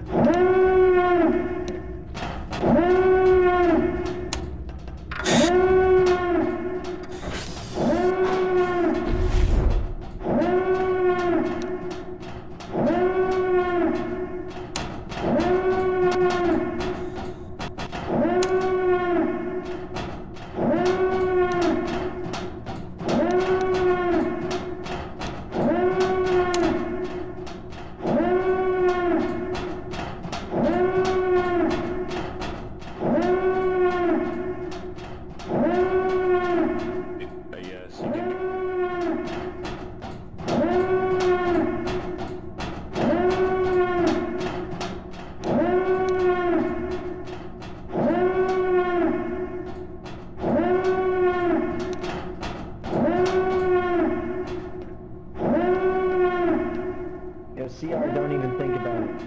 CR, don't even think about it.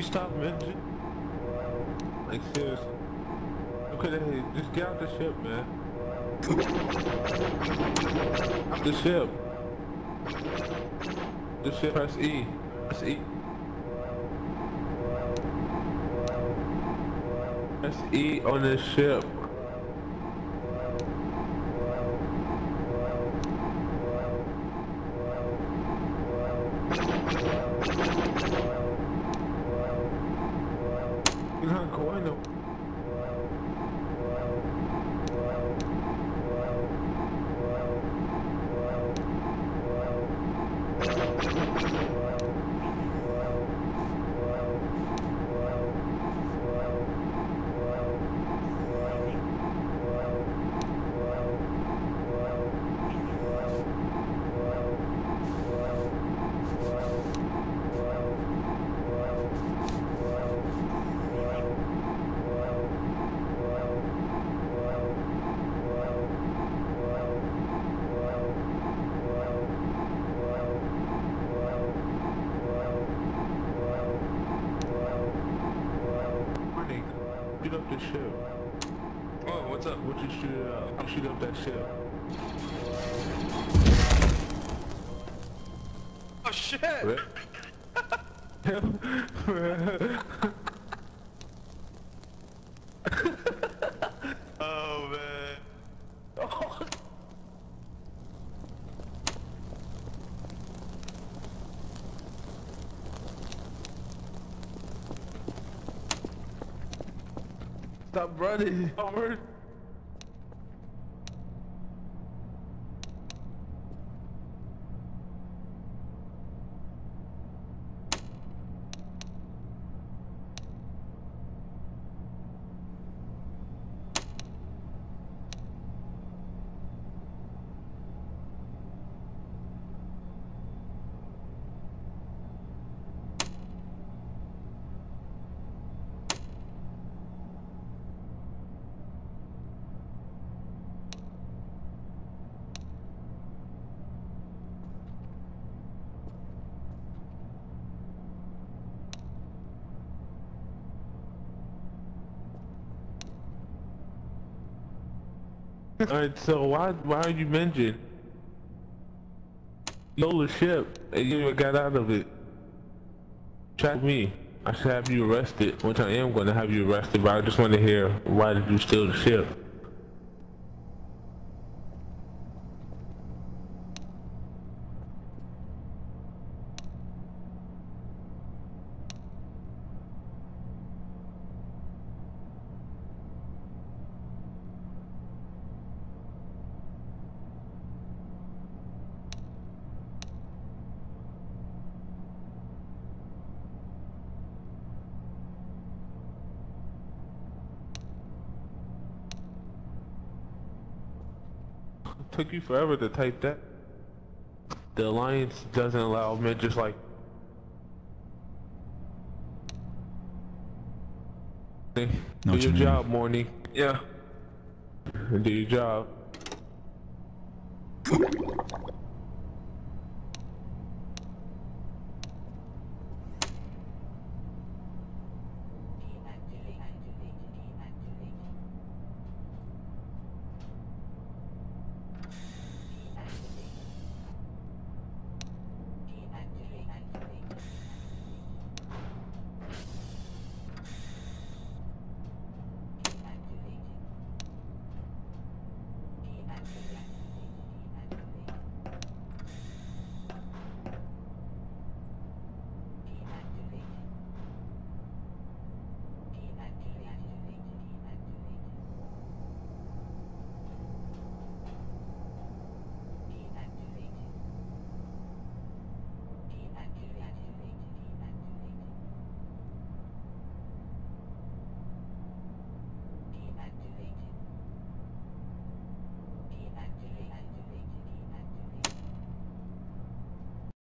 stop mentioning. Like seriously. Okay, hey, just get out the ship, man. Out the ship. The ship. Press E. Press E. Press E on this ship. You're not going to. Shoot up this ship. Oh, what's up? What you shoot it up? Shoot up that ship. Oh shit! Oh man. Oh. Stop running, Howard. Alright, so why are you mentioning? You stole the ship and you even got out of it. Track me. I should have you arrested, which I am going to have you arrested, but I just want to hear, why did you steal the ship? It took you forever to type that. The Alliance doesn't allow men just like... Do your job, Morny. Yeah. Do your job.